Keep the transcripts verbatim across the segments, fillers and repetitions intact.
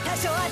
多少あず。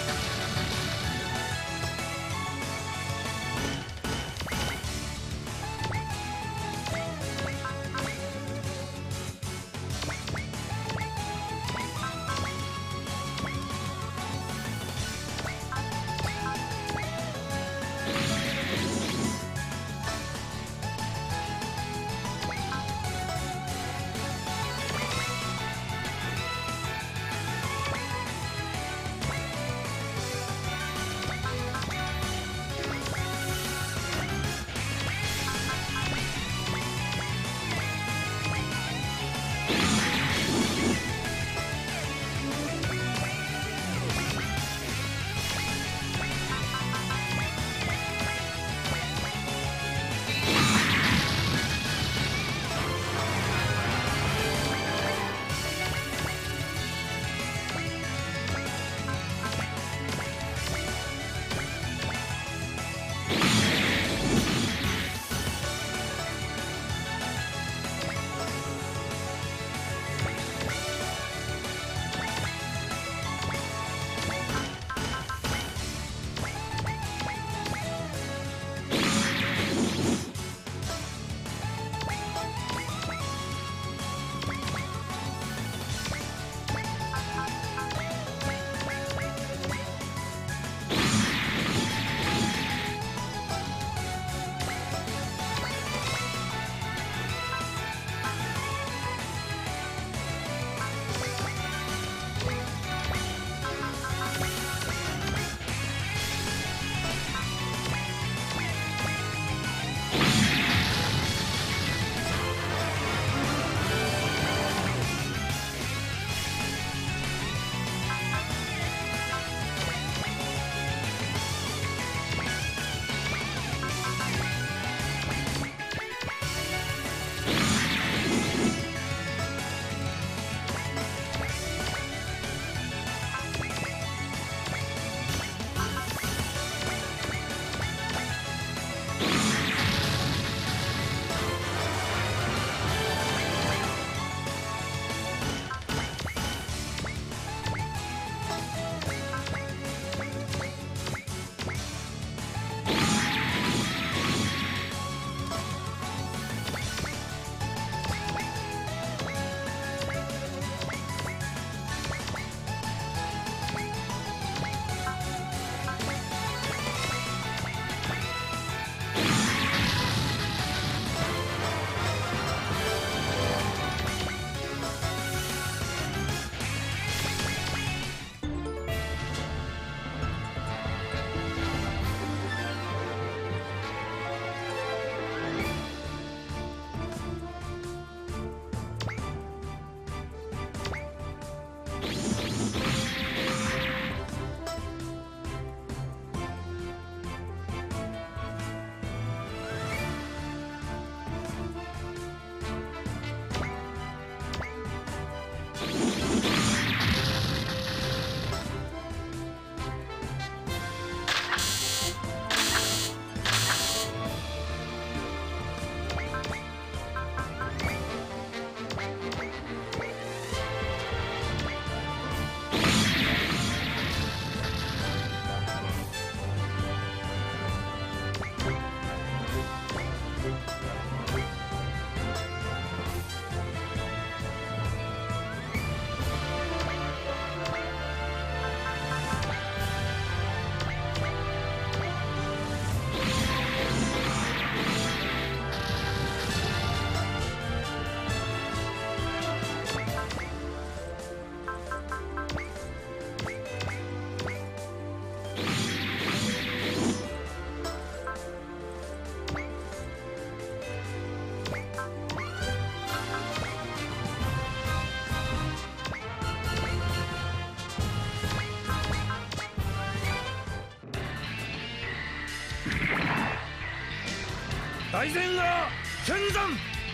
大前が剣山。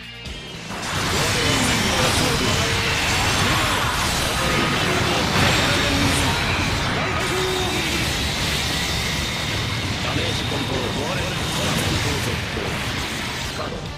ダメージコントロール我々トラ戦闘続行不可能。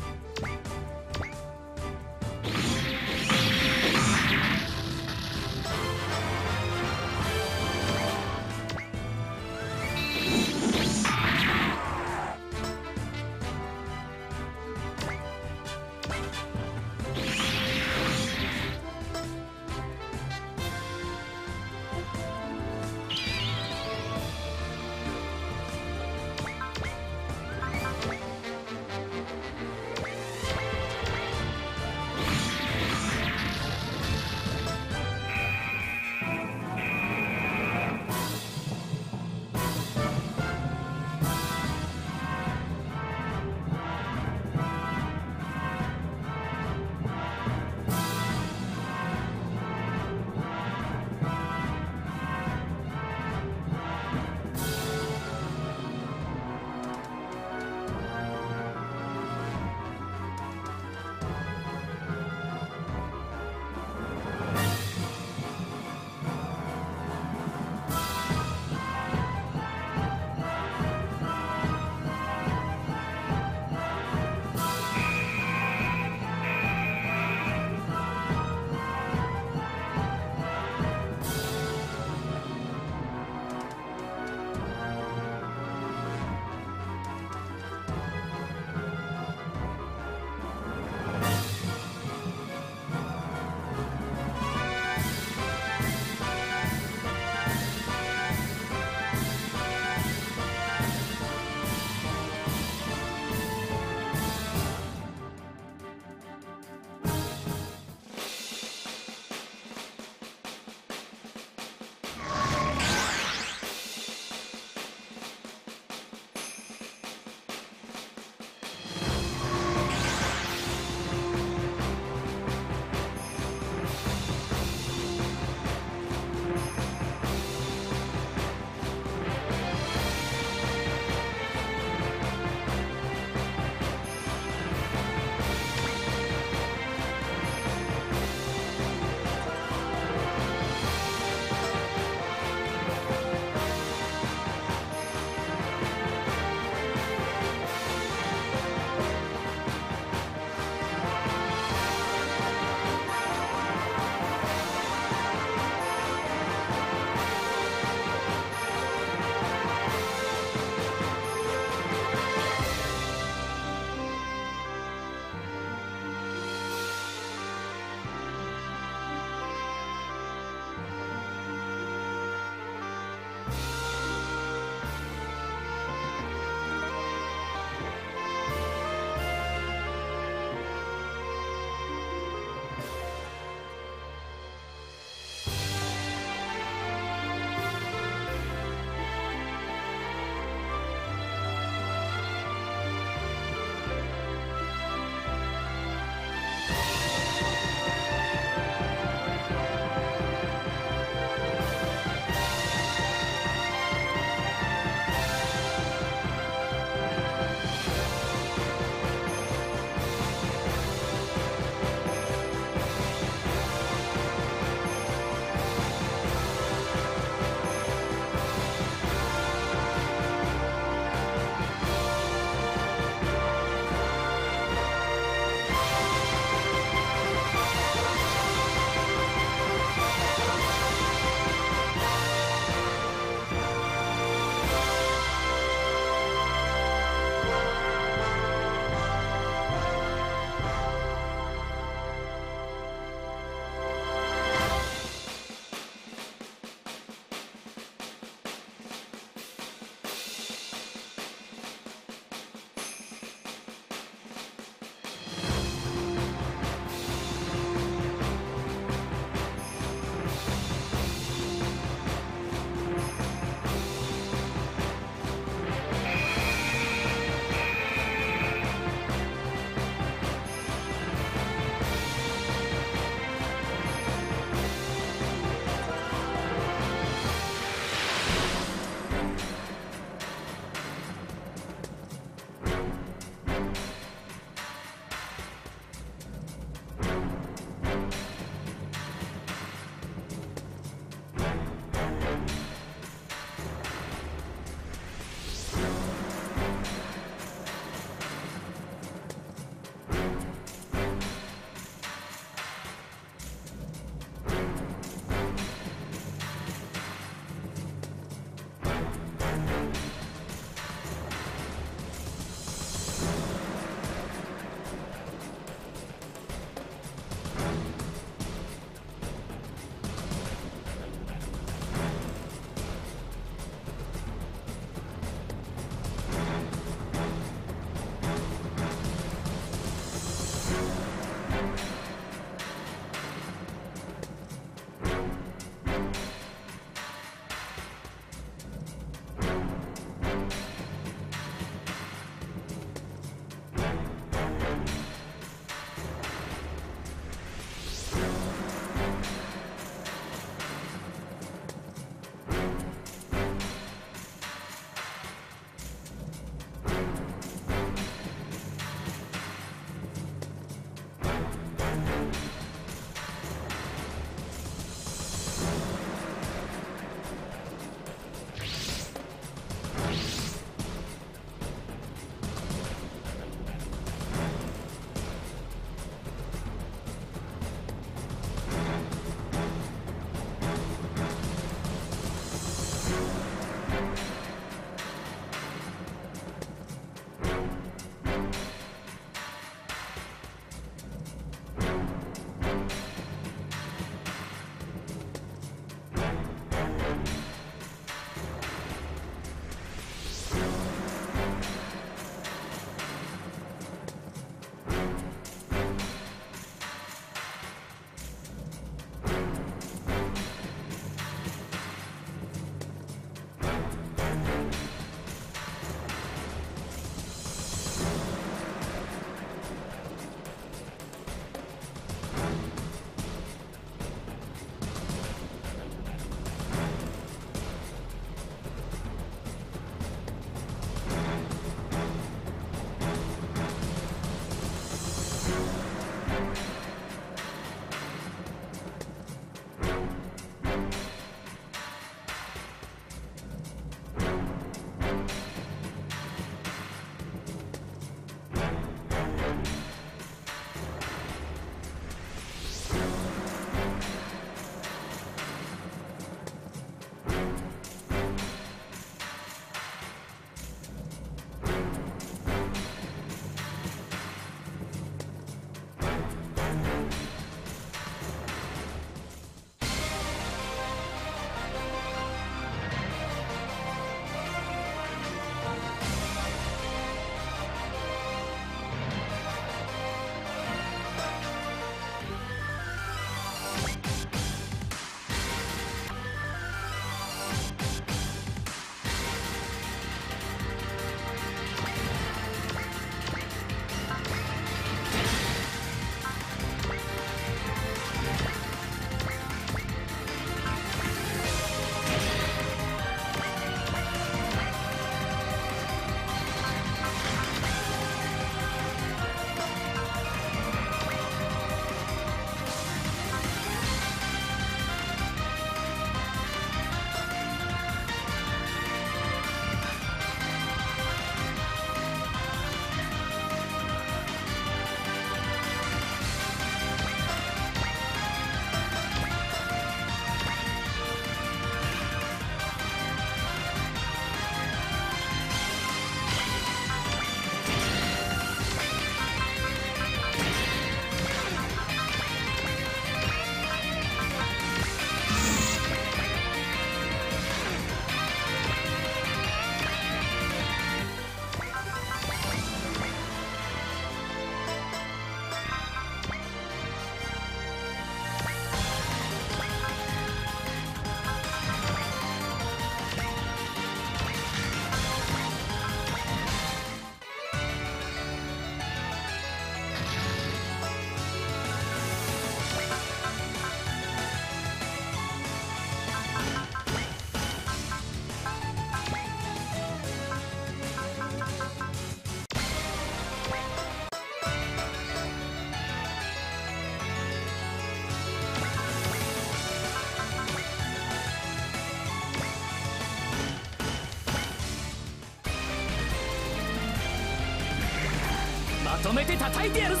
とめて叩いてやるぜ。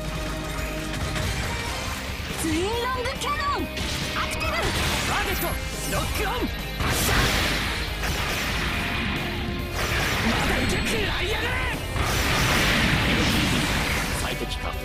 ツインロングキャノンアクティブ。 ターゲットロックオン発射。 食らいやがれ。 最適か。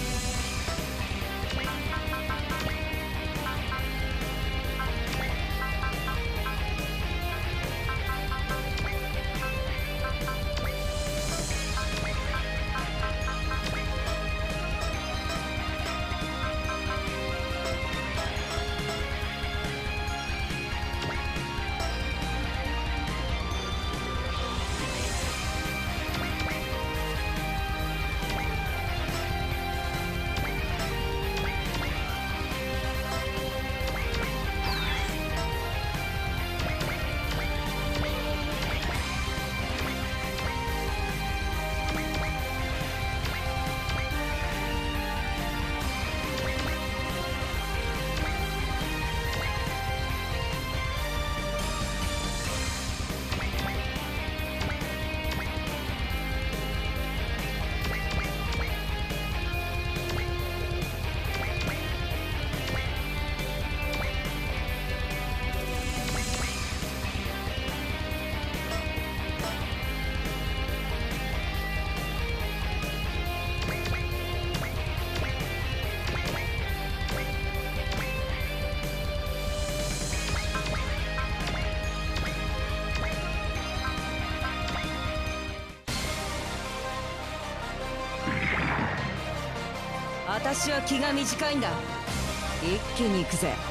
私は気が短いんだ。一気に行くぜ。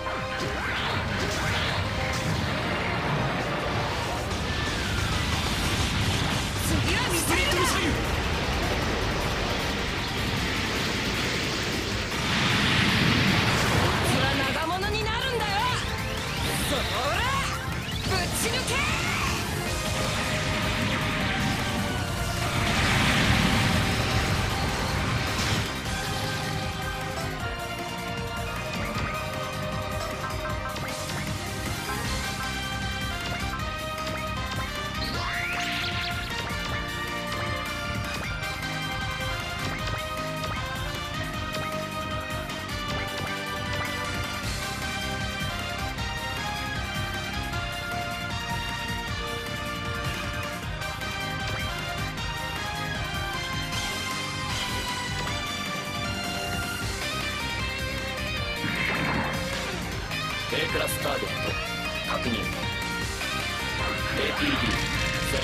次は見せるんだ。こいつは長物になるんだよ。そらぶち抜け。 A クラスターゲット確認。 エーティーディー セレ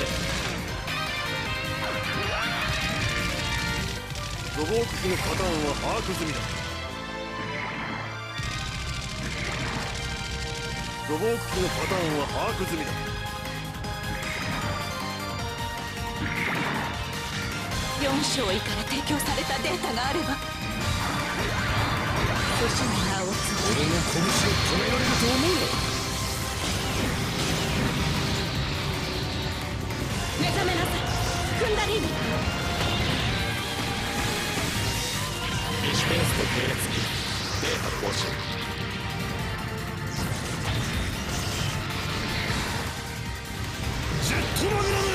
クト。 土木機のパターンは把握済みだ。土木機のパターンは把握済みだ。 よん章以から提供されたデータがあれば都市の名を継ぐ。 俺の拳を止められると思うな。 目覚めなさいクンダリーニ。 リシュペンスと系列機データ更新。 ジェットマグナム。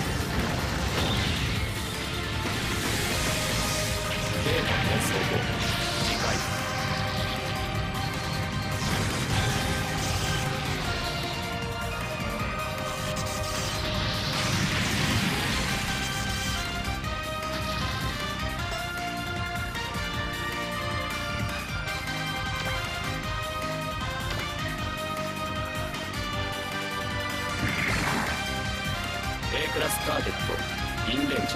データ転送後次回。A クラスターゲットインレンジ。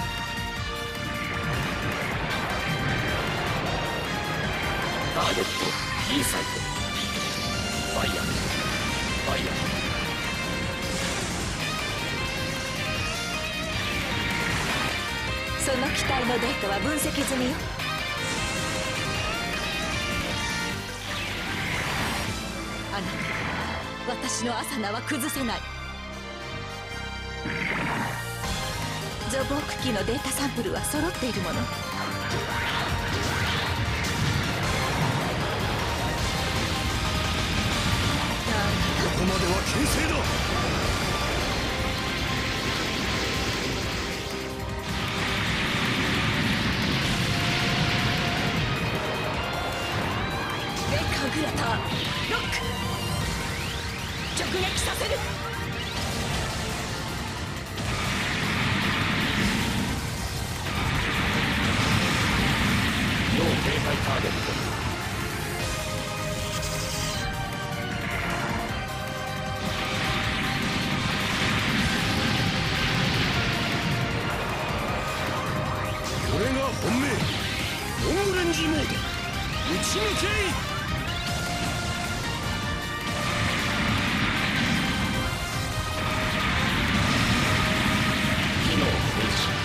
ターゲット B サイト。ファイヤーファイヤー。 その機体のデータは分析済みよ。あなた、私のアサナは崩せない。土木機のデータサンプルは揃っているもの。 ここまでは牽制だ。 レカグラターロック直撃させる。 本命ロングレンジモード打ち抜け。 機能停止。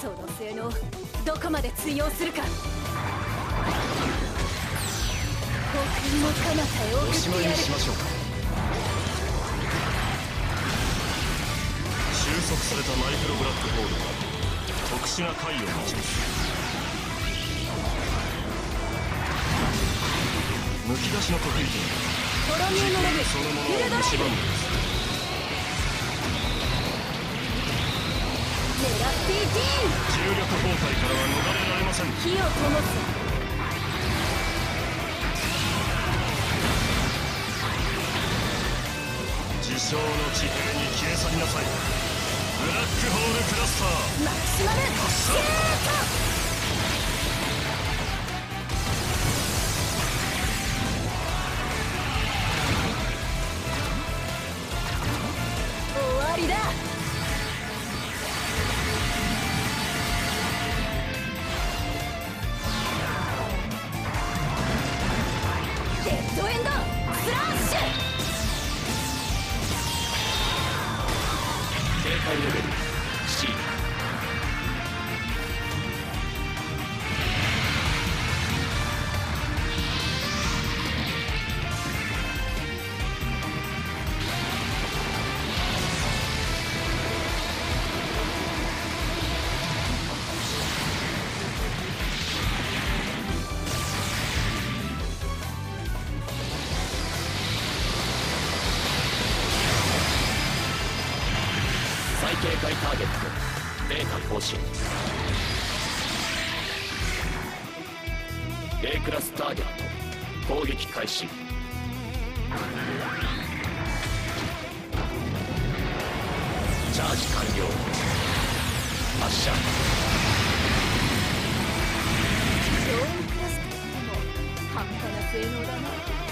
どこまで通用するか。 空の彼方へ送おしまいってやる。 にしましょうか。収束されたマイクロブラックホールは特殊な回を持ちます。むき出しの特異点トロミウムレベルそのものをフルドライブ。 蝕むのです。 狙っていけ重力崩壊からは逃れられません。 火を灯す。 自称の地平に消え去りなさい。ブラックホールクラスターマキシマムシュート。終わりだ。デッドエンドスラッシュ。 警戒レベル C。 再警戒ターゲットデータ更新。 A クラスターゲット攻撃開始。チャージ完了。発射。 ドームクラスといっても半端な性能だな。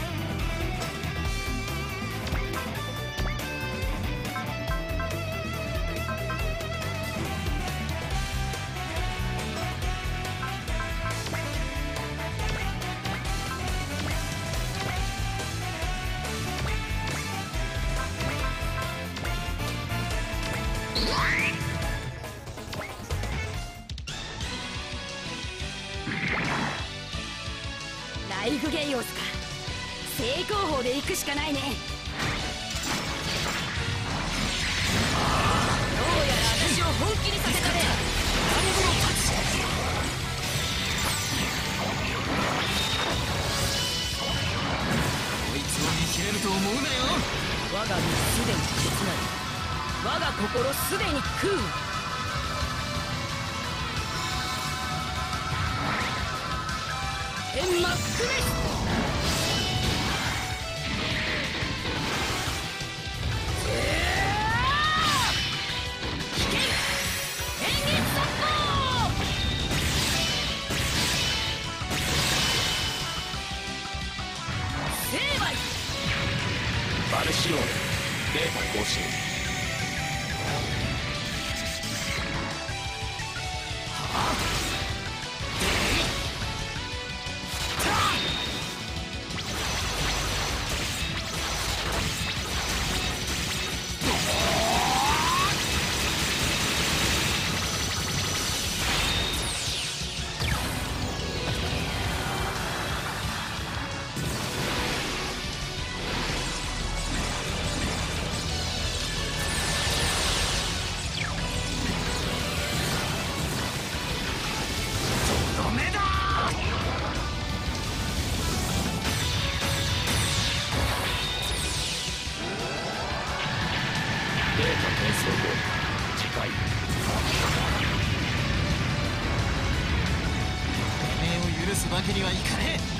ライフゲイオスか。正攻法で行くしかないね。どうやら私を本気にさせたね。 こいつを見切れると思うなよ。我が身すでに切ない。我が心すでに空。エンマックメス。 バルシオールデータ更新。データ転送後次回。 てめえを許すわけにはいかねえ。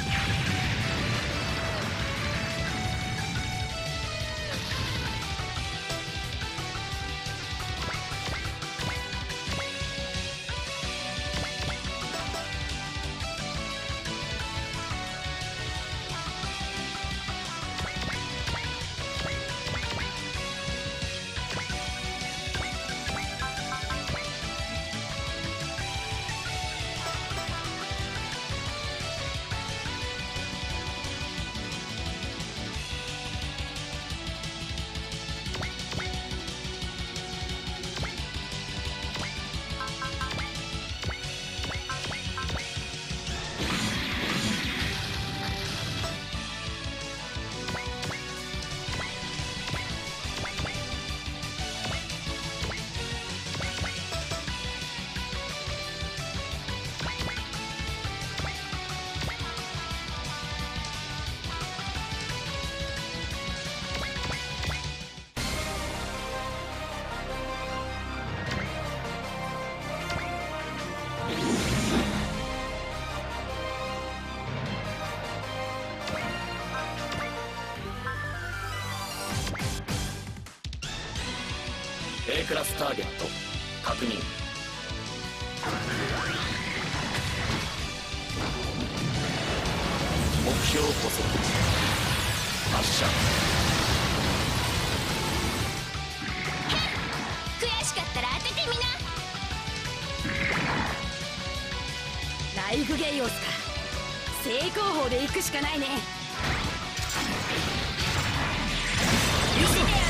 クラスターゲット確認。目標捕捉発射。 悔しかったら当ててみな。ライフゲイオスか。正攻法で行くしかないね。見せてやるよ。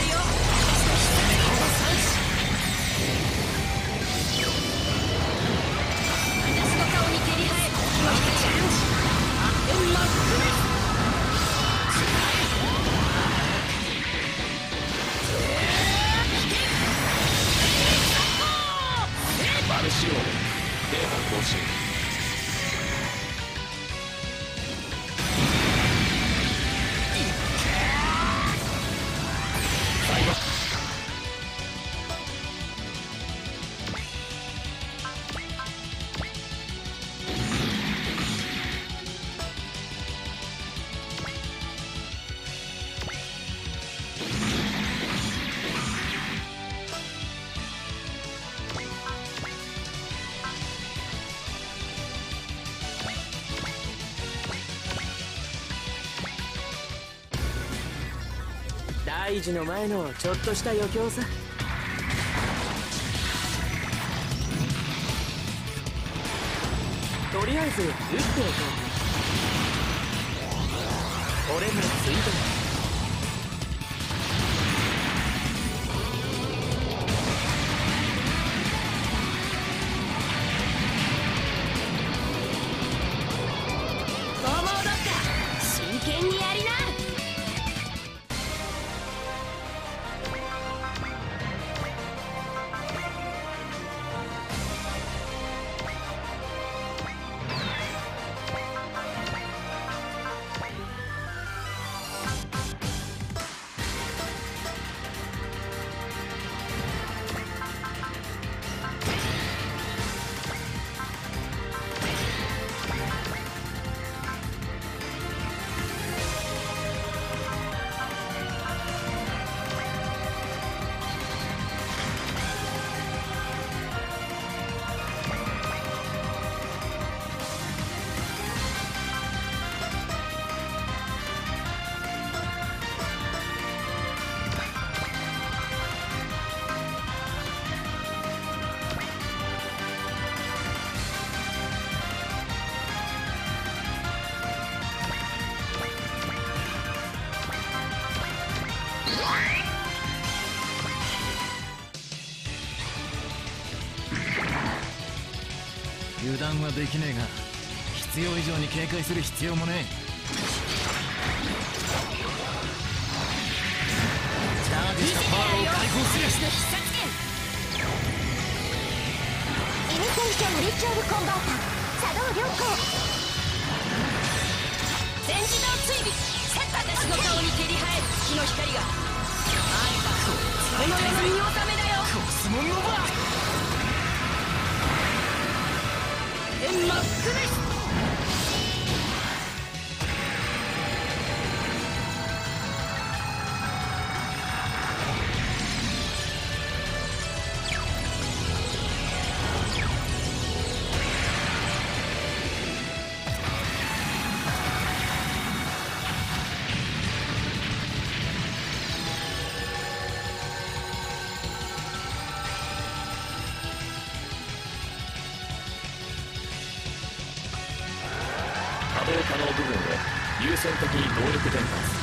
私の顔に照り生える火の光があって真っ黒い。 バルシオールデータ更新。 大事の前のちょっとした余興さ。とりあえず撃っておこう。俺もついてる。 剛毛ドッカ真剣にやりな。 油断はできねえが必要以上に警戒する必要もねえ。チャージしたパワーを解放する。 必殺剣イミテーションリチュアルコンバータ作動良好。全自動追尾。私の顔に照り生える火の光があんたこの世の見納めだよ。 コスモノバ天真っ暗い。 可動可能部分を優先的に動力伝達。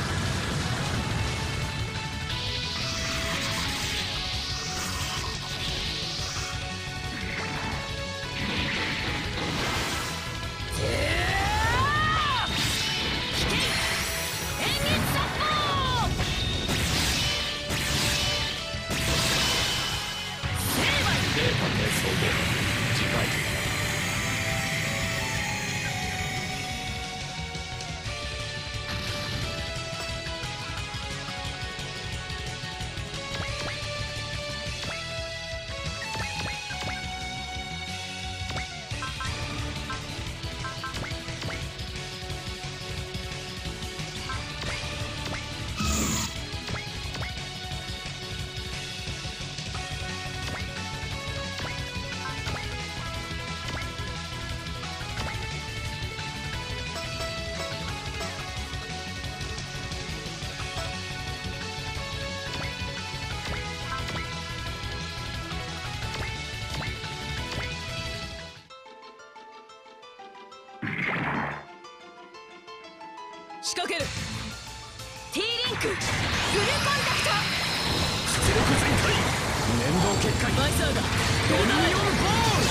仕掛ける。 T リンクフルコンタクト。 出力全開。粘土結界。 バイサーガドミニオンボール。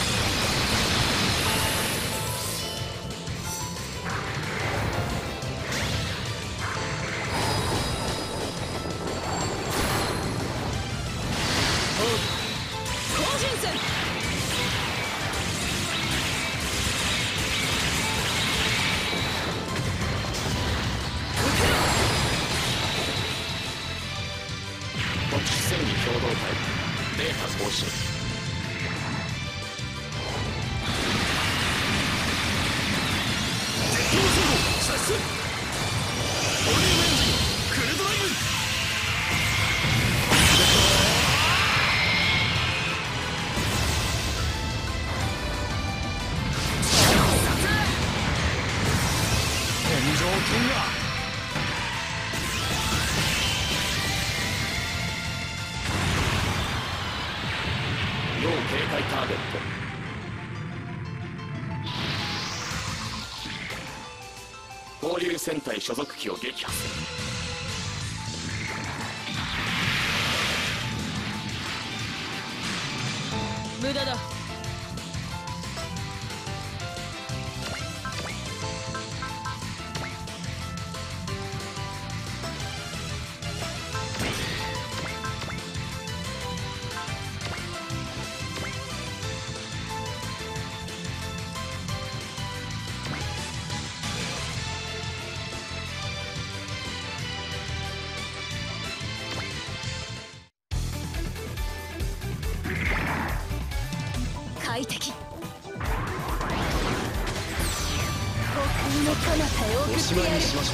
高純線。 特殊戦技共同体データ更新。絶叫信号射出。オリュームエンジンクルドライブ。天井剣が要警戒ターゲット。合流戦隊所属機を撃破する。 無駄だ。 快適。僕の彼方へ送ってやる。 新設された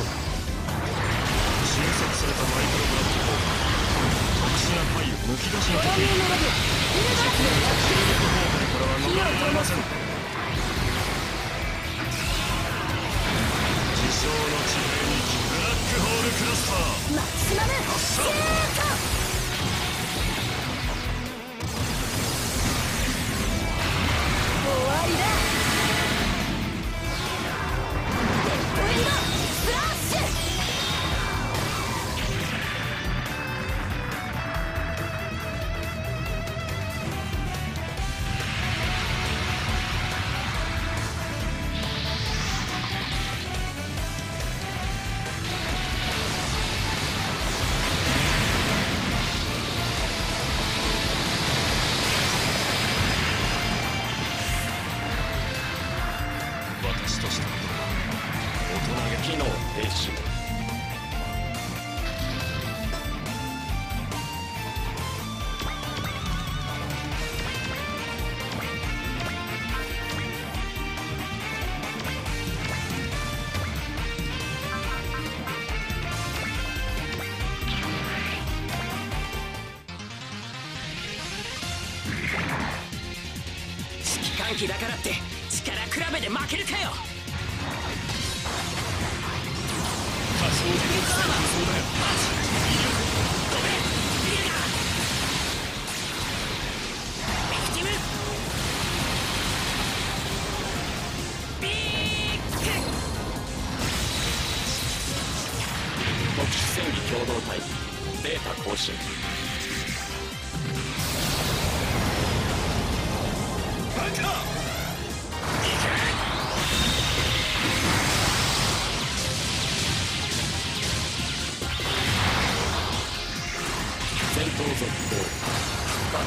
マイクロブラックホール特殊なパイをむき出しにドラミューのロブフルバックの躍進。 これは逃れられません。自称の地平にブラックホールクラスター。 マキシマムシュート。終わりだ。デッドエンドスラッシュ。 私としたことは大人げ機能停止。 指揮官機だからって力比べで負けるかよ。 仮想的な戦闘だよ。 ビクティムビーク。 特殊戦技共同体データ更新。バカ。戦闘続行不可能。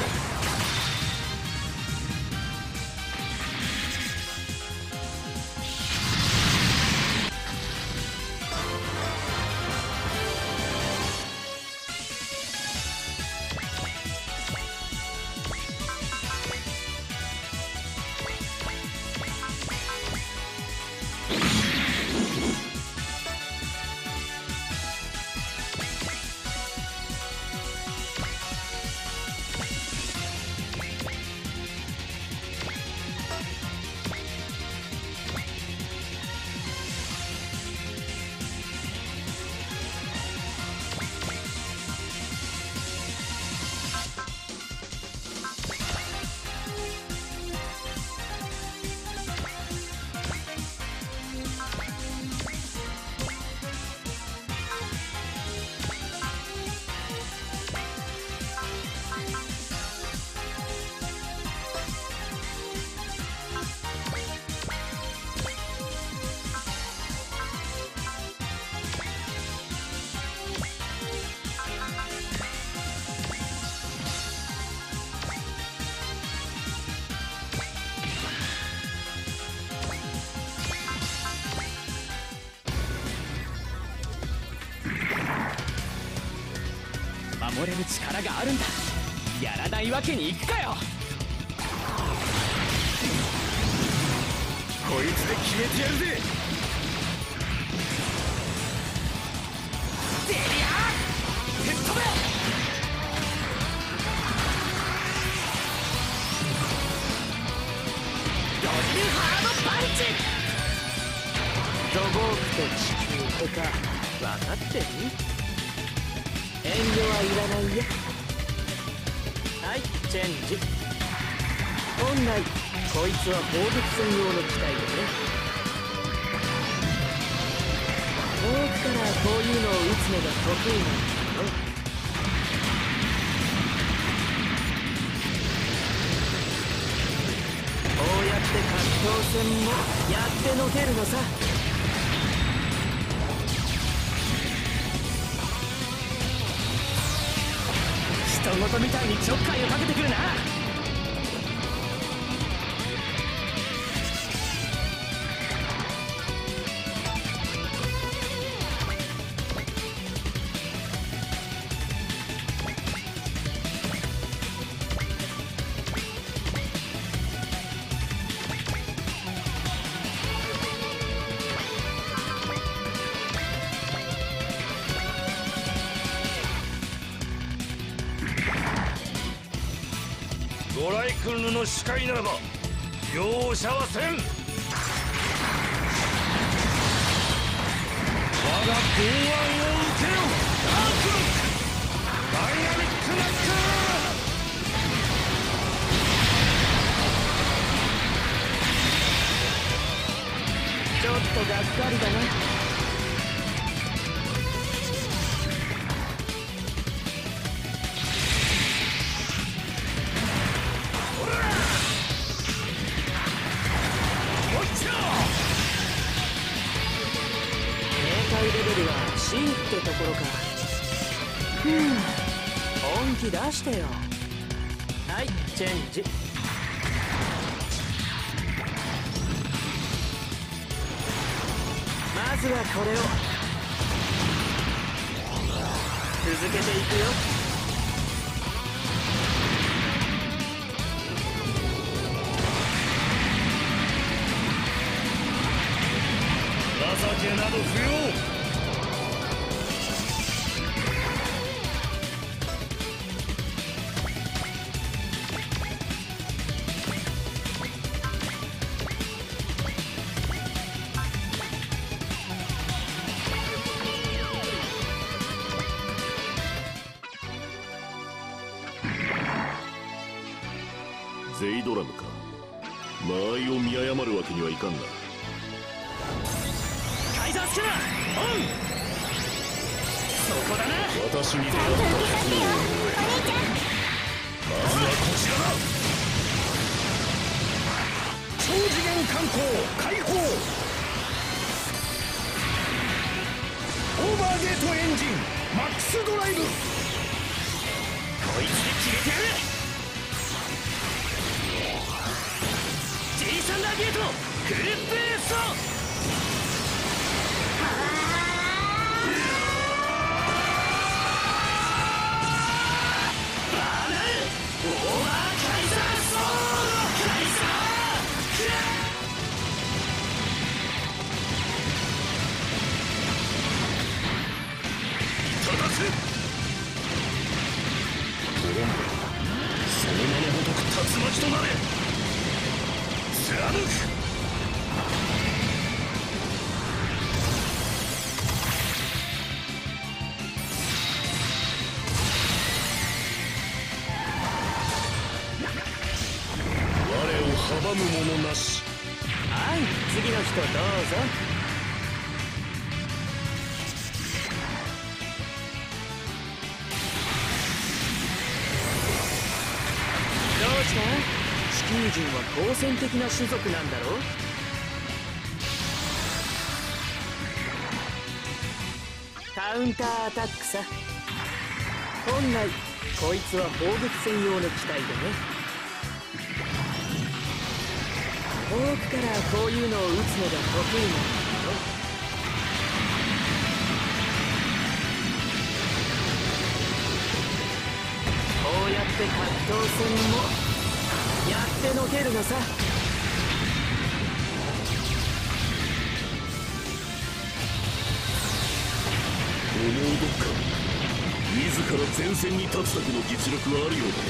守れる力があるんだ。やらないわけにいくかよ。こいつで決めてやるぜ。デリア吹っ飛べ。ドリルハードパンチ。ドボークと地球とか分かってる？遠慮はいらないよ。はい、チェンジ。本来こいつは砲撃専用の機体でね。遠くからこういうのを撃つのが得意なんだよ。こうやって格闘戦もやってのけるのさ。人事みたいにちょっかいをかけてくるな。 ドライクルの視界ならば容赦はせん。我が剛腕を受けよ。ダークロックダイナミックナック。 ちょっとがっかりだな。レベルは C ってところか。ふぅ、本気出してよ。はい、チェンジ。まずはこれを続けていくよ。 情けなど不要。 ゼイドラムか。間合いを見誤るわけにはいかんな。 カイザースキャナーオン。そこだな。 私に出会った不幸を思え。まずはこちらだ。 超次元観光開放。オーバーゲートエンジンマックスドライブ。こいつで決めてやる。G サンダーゲートフルブレスト。バーナルオーバーカイザーソーカイザー。いただく。 コロンボ、 その名のごとく竜巻となれ。貫く。我を阻む者なし。 はい、次の人どうぞ。どうした？地球人は好戦的な種族なんだろう？カウンターアタックさ。本来こいつは砲撃専用の機体でね。遠くからこういうのを撃つのが得意なんだよ。 って格闘戦もやってのけるのさ。 思うどっか自ら前線に立つだけの実力はあるようだね。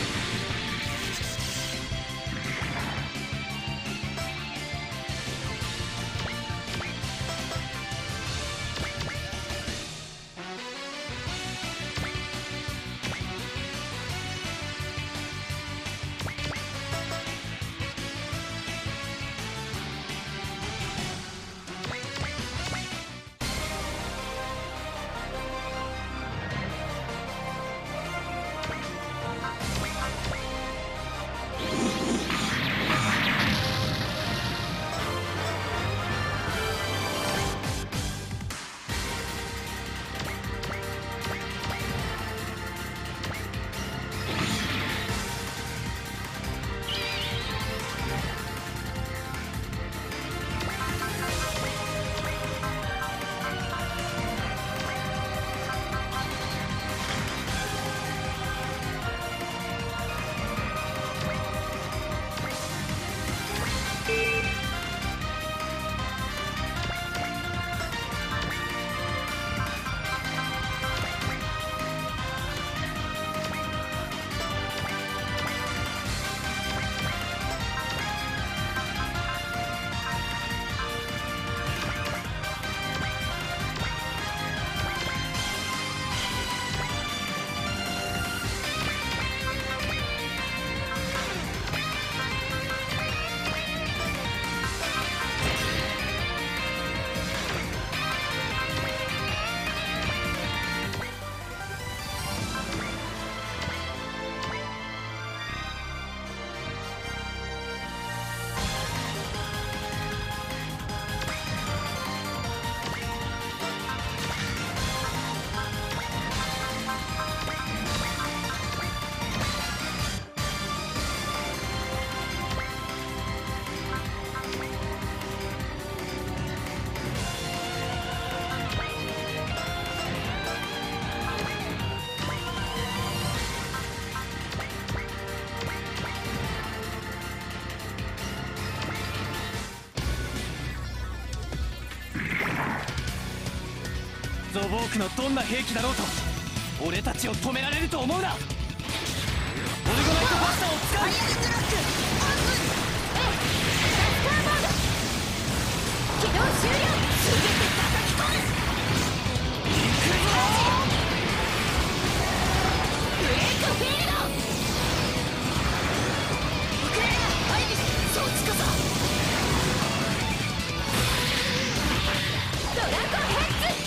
ゾボークのどんな兵器だろうと俺たちを止められると思うな。オルゴナイトバスターを使う。ファイアルブロックオープン。ええ、サッカーモード起動終了。全て叩き込む。行くぞブレイクフィールド。ウクライナアイビスそっちこそ。ドラゴンヘッズ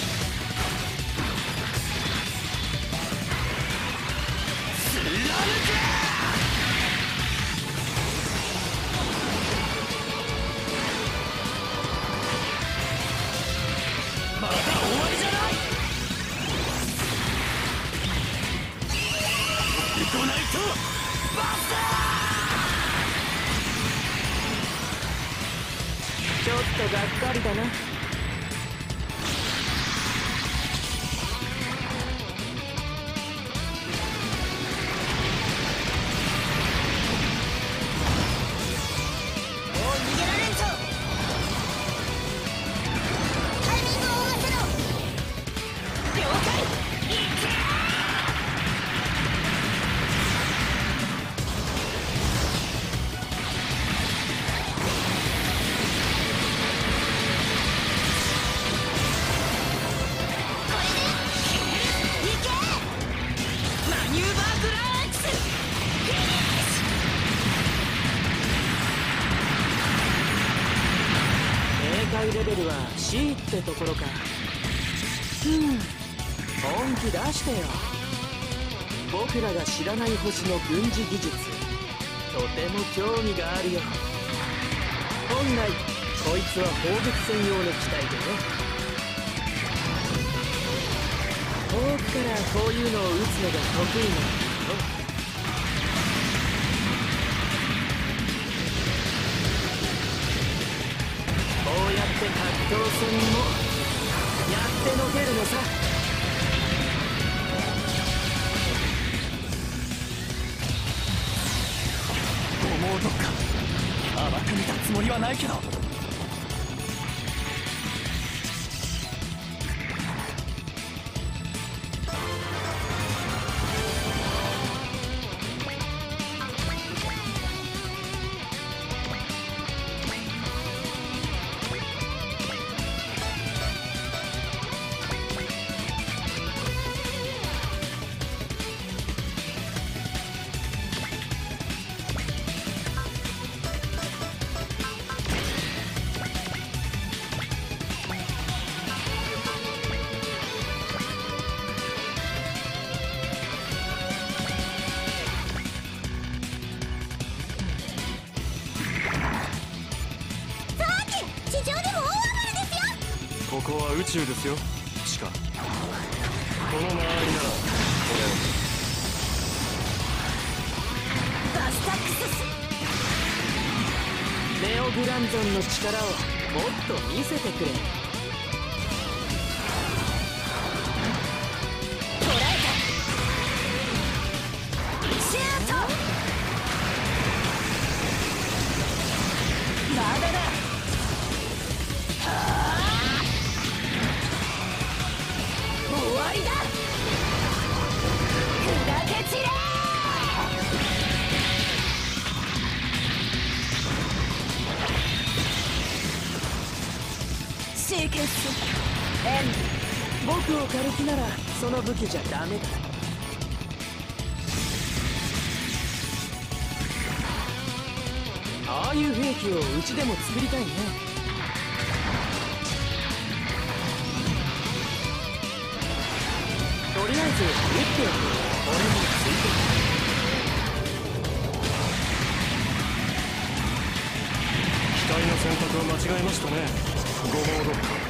まだ終わりじゃない。オルゴナイトバスタちょっとがっかりだな。レベルは シー ってところか。うん本気出してよ。僕らが知らない星の軍事技術とても興味があるよ。本来こいつは砲撃専用の機体でね。遠くからこういうのを撃つのが得意なんだよ。こうやって格闘戦もやってのけるのさ。 どうか甘く見たつもりはないけど。 ここは宇宙ですよ、地下。この周りならこバスタックス。 ネオグランゾンの力をもっと見せてくれ。 捉えた。シュート。まだだ。終わりだ。砕け散れ。シーケンスエンド。 僕を狩る気ならその武器じゃダメだ。ああいう兵器をうちでも作りたいね。とりあえず撃っておく。俺もついてる。 機体の選択は間違えましたね、ゴモードッカ。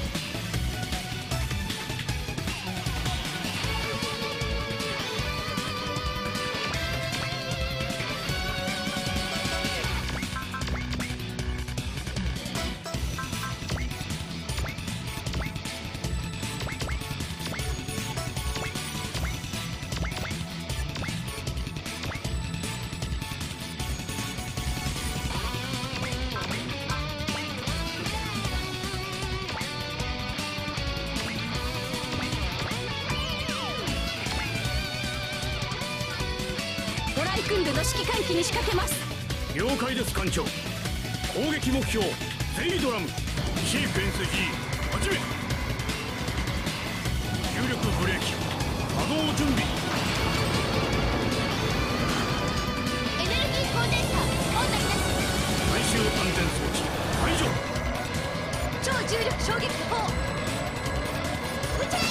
組んでの指揮官機に仕掛けます。 了解です、艦長。攻撃目標ゼイドラム、シークエンス G 始め。重力ブレーキ作動準備。 エネルギーコンデンサーオンなりなし。 最終安全装置解除。 超重力衝撃砲撃て。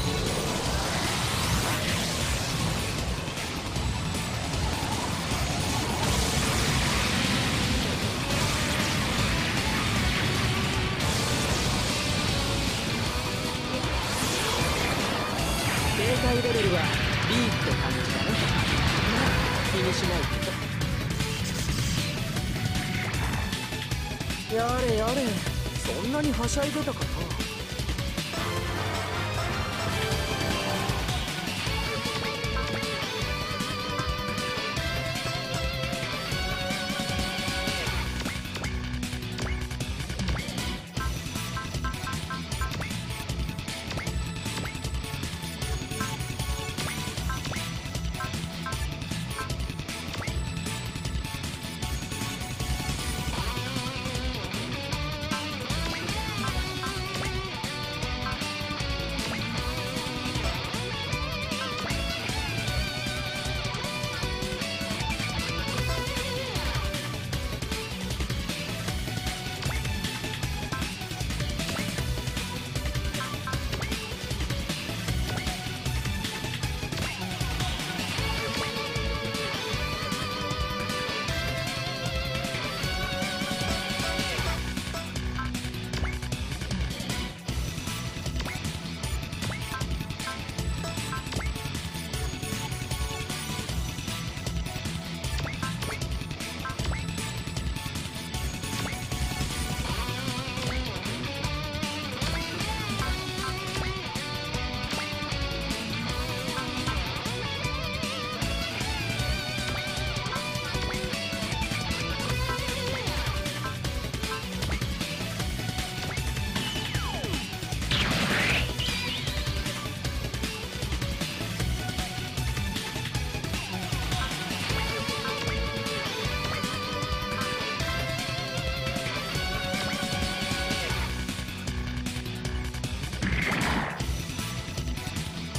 警戒レベルは B って感じだね。まあ気にしないけど。やれやれ、そんなにはしゃいでたかな。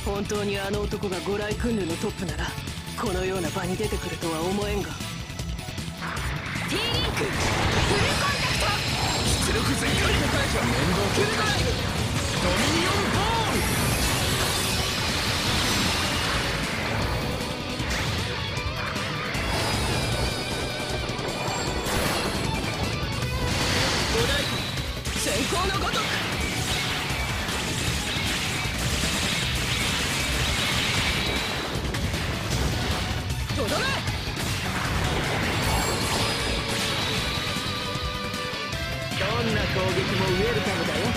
本当にあの男がご来訓練のトップならこのような場に出てくるとは思えんが。 T リンクフルコンタクト出力全開面倒フルドライブドミニオンボール先行のごとくとどめどんな攻撃もウェルカムだよ。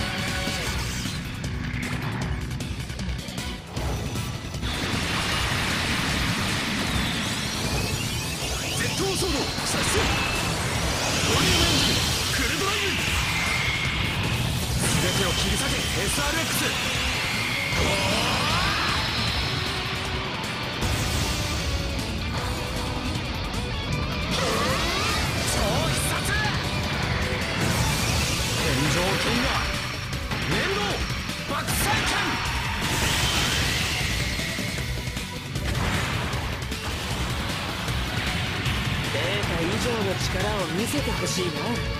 絶倒ソード射出ドリームエンジンフルドライブ全てを切り裂け エスアールエックス 超必殺天上剣が連動爆砕剣データ以上の力を見せてほしいな。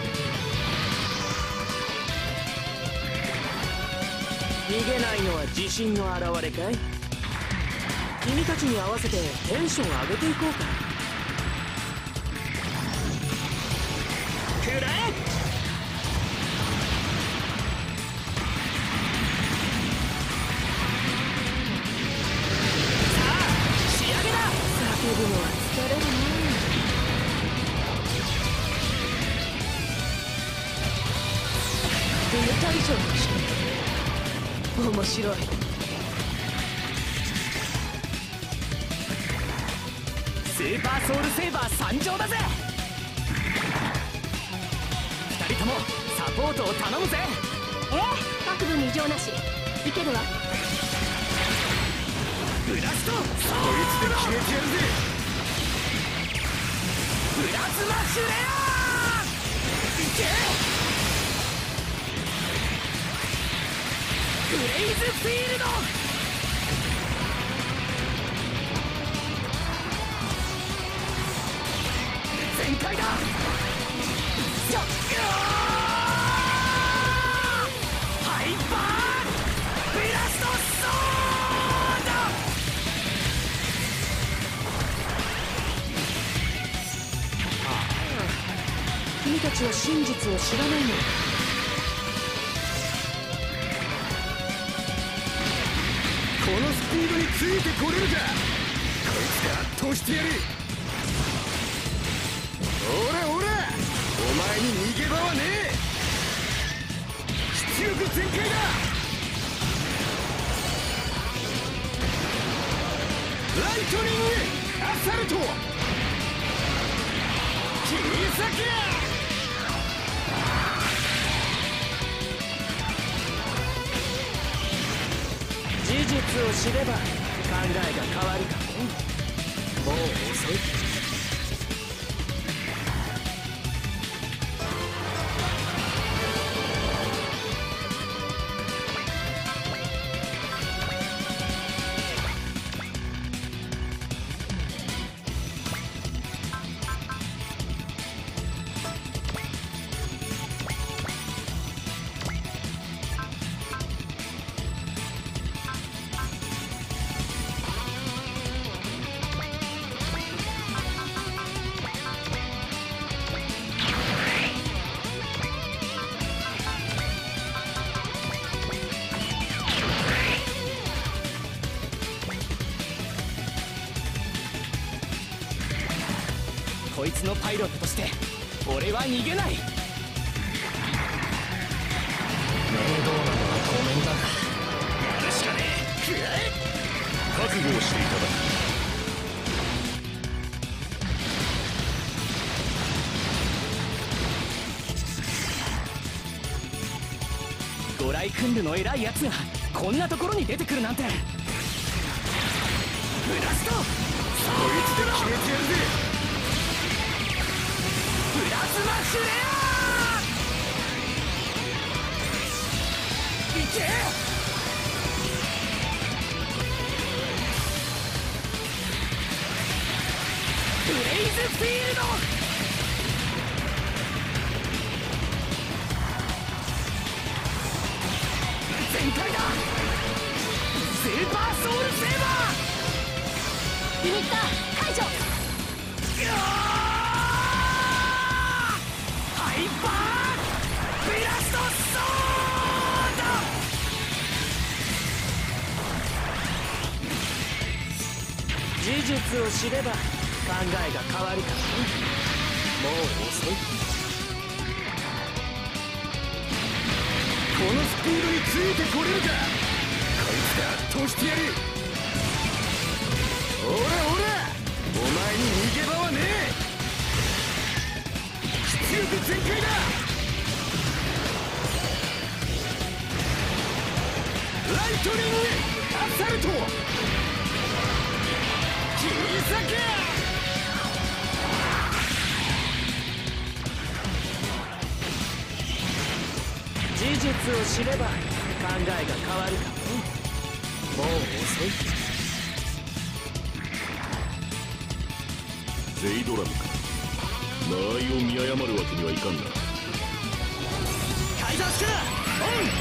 逃げないのは自信の表れかい？君たちに合わせてテンション上げていこうか。くらえ！さあ仕上げだ！叫ぶのは疲れるな。データ以上の力面白い。 スーパーソウルセーバー参上だぜ。二人ともサポートを頼むぜ。 ええ各部に異常なしいけるわ。 ブラストこいつで決めてやるぜ。プラズマフレアいけブレイズフィールド全開だ。ちょっハイパーブラストソード。君たちは真実を知らないの。 このスピードについてこれるか。こいつで圧倒してやる。ほらほらお前に逃げ場はねえ。出力全開だ。ライトニングアサルト切り裂け。 事実を知れば考えが変わるかも。もう遅い。 こいつのパイロットとして俺は逃げない。面倒なのはごめんだがやるしかねえ。 覚悟をしていただく。ご来訓練の偉いやつがこんなところに出てくるなんて。ブラストこいつで決めてやるぜ。プラズマフレアいけフィールド。全開だ。スーパーソウルセーバー。 リミッター解除。 ハイパーブラストソード。 事実を知れば考えが変わるからね。もう遅い。 このスピードについてこれるか。こいつが圧倒してやる。ほらほら、お前に逃げ場はねえ。出力全開だ。ライトニングアサルト。切り裂け。 事実を知れば考えが変わるからね。もう遅い。 ゼイドラムか。間合いを見誤るわけにはいかんな。 カイザースクラオン。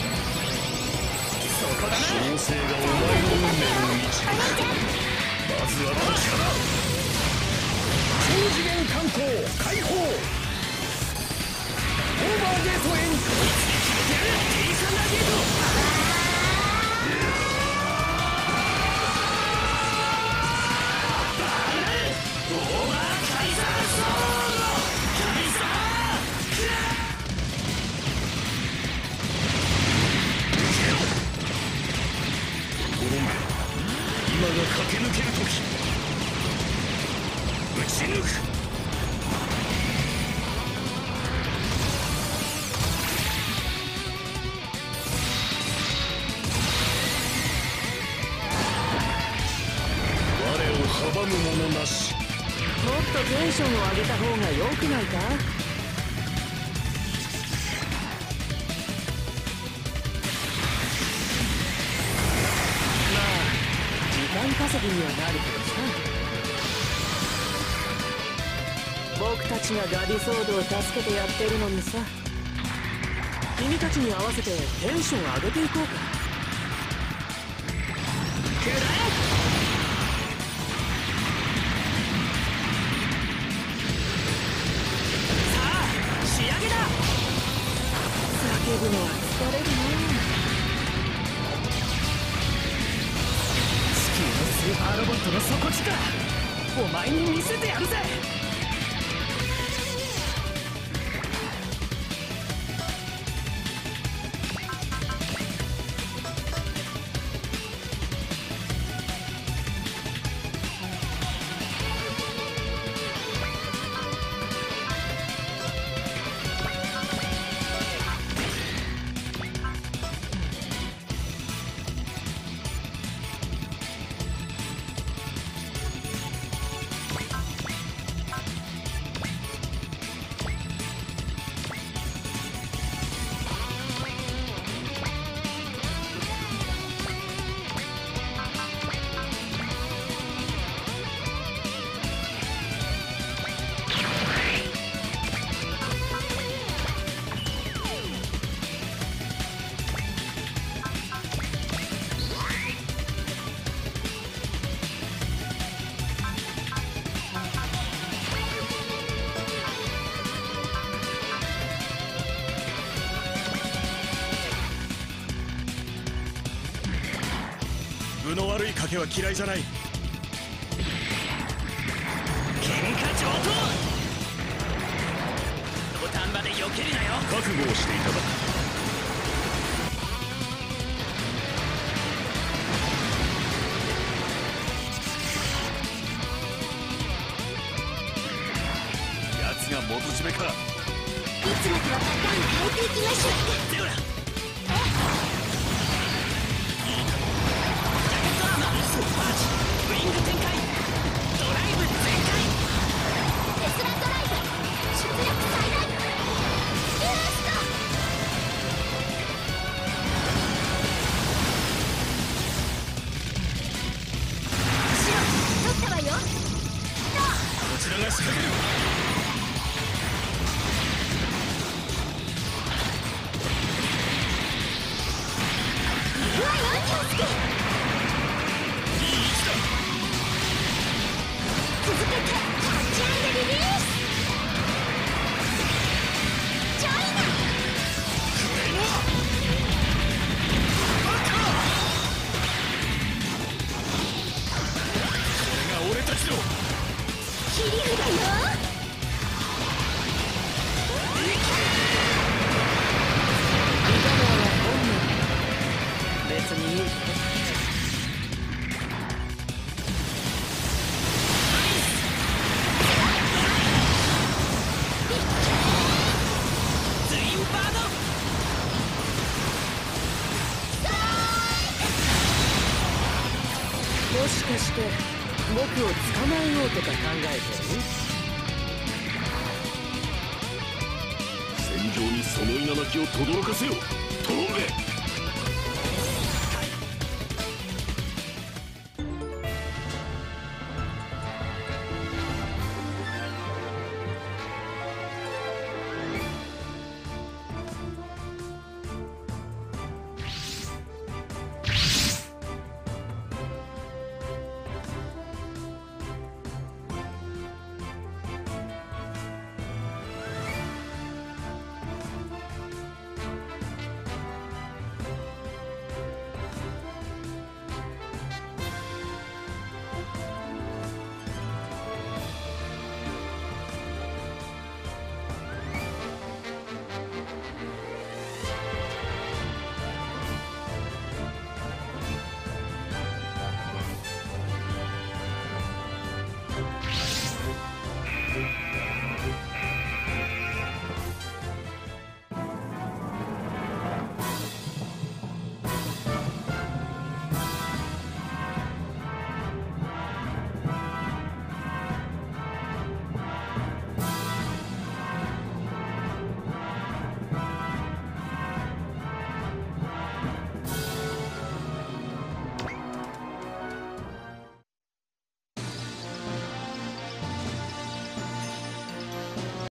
そこだな。 創世がお前の運命を導く。まずはこちらだ。超次元観光解放。オーバーゲートエント。 やるテイサンダーゲート。 今が駆け抜ける時。打ち抜く。我を阻む者なし。 もっとテンションを上げた方が良くないか。まあ時間稼ぎにはなるけどさ。僕たちがガディソードを助けてやってるのにさ。君たちに合わせてテンション上げていこうか。くらえ。叫ぶのは疲れるな。 地球のスーパーロボットの底力、お前に見せてやるぜ。 分の悪い賭けは嫌いじゃない。 喧嘩上等。土壇場で避けるなよ。 覚悟をしていただく。奴が元締めか。 いつもとはパターン変えていきましょう。 ゼオラパーチウィング展開。ドライブ全開。 テスラドライブ出力最大。ブラスト。後ろ取ったわよ。 こちらが続けてキャッチアンドリリース。ジョイナ俺たちの切り札よ。 別にいい。 ツインバード。 もしかして僕を捕まえようとか考えてる？ 戦場にその稲垣を轟かせよトロンベ。